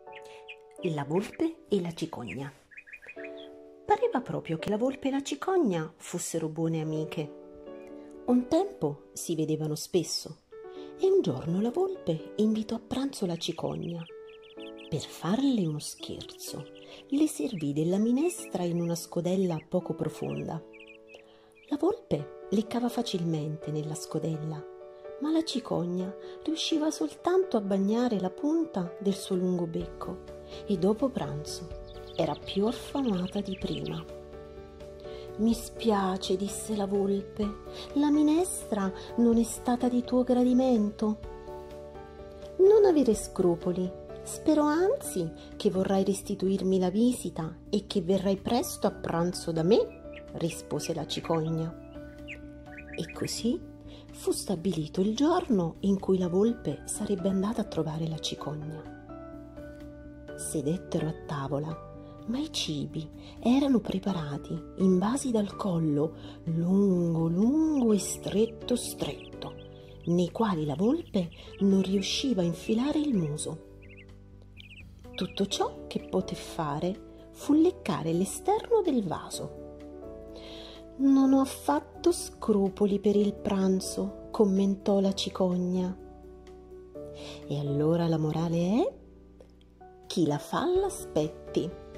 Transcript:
La volpe e la cicogna. Pareva proprio che la volpe e la cicogna fossero buone amiche. Un tempo si vedevano spesso e un giorno la volpe invitò a pranzo la cicogna. Per farle uno scherzo, le servì della minestra in una scodella poco profonda. La volpe leccava facilmente nella scodella, ma la cicogna riusciva soltanto a bagnare la punta del suo lungo becco e dopo pranzo era più affamata di prima. «Mi spiace», disse la volpe, «la minestra non è stata di tuo gradimento». «Non avere scrupoli, spero anzi che vorrai restituirmi la visita e che verrai presto a pranzo da me», rispose la cicogna. E così fu stabilito il giorno in cui la volpe sarebbe andata a trovare la cicogna. Sedettero a tavola, ma i cibi erano preparati in vasi dal collo lungo, lungo e stretto, stretto, nei quali la volpe non riusciva a infilare il muso. Tutto ciò che poté fare fu leccare l'esterno del vaso. «Non ho affatto scrupoli per il pranzo», commentò la cicogna. E allora la morale è: chi la fa l'aspetti.